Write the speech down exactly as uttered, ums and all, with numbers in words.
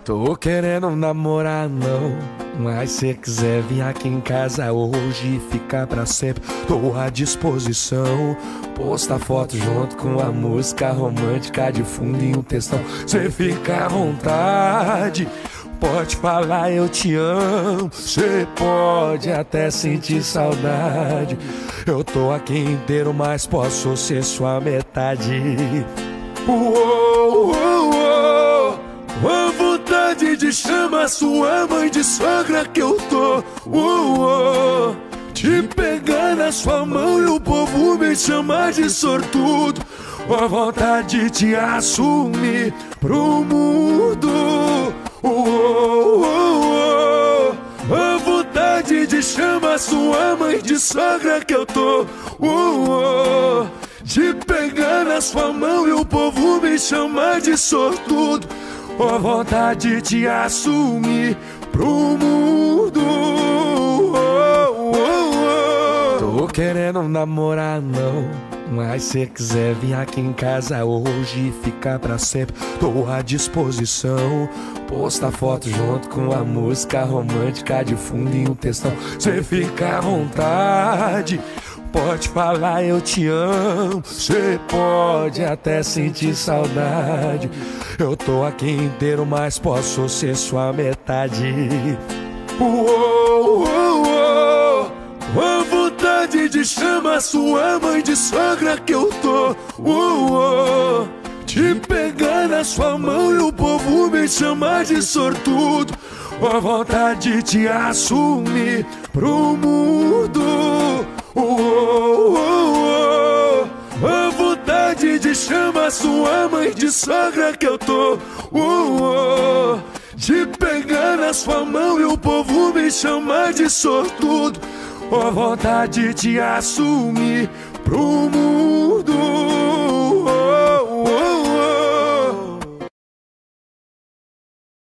Tô querendo namorar não, mas se quiser vir aqui em casa hoje e ficar pra sempre, tô à disposição. Posta foto junto com a música romântica de fundo e um textão. Cê fica à vontade, pode falar eu te amo. Cê pode até sentir saudade. Eu tô aqui inteiro, mas posso ser sua metade. Uou, uou, uou. A vontade de chamar sua mãe de sogra que eu tô. Uou, uou. Te pegar na sua mão e o povo me chamar de sortudo. A vontade de te assumir pro mundo. Uou, uou, uou. A vontade de chamar sua mãe de sogra que eu tô. Uou, uou. De pegar na sua mão e o povo me chamar de sortudo. A vontade de te assumir pro mundo. Oh, oh, oh. Tô querendo namorar não, mas se quiser vir aqui em casa hoje e ficar pra sempre, tô à disposição. Posta foto junto com a música romântica de fundo e um textão. Cê fica à vontade, pode falar eu te amo. Cê pode até sentir saudade. Eu tô aqui inteiro, mas posso ser sua metade. Uou, uou, uou. A vontade de chamar sua mãe de sogra que eu tô. Uou, uou. Te pegar na sua mão e o povo me chamar de sortudo. A vontade de te assumir pro mundo. Uou, uou, uou. A vontade de chamar sua mãe de sogra que eu tô. Uou, uou. De pegar na sua mão e o povo me chamar de sortudo. A vontade de te assumir pro mundo.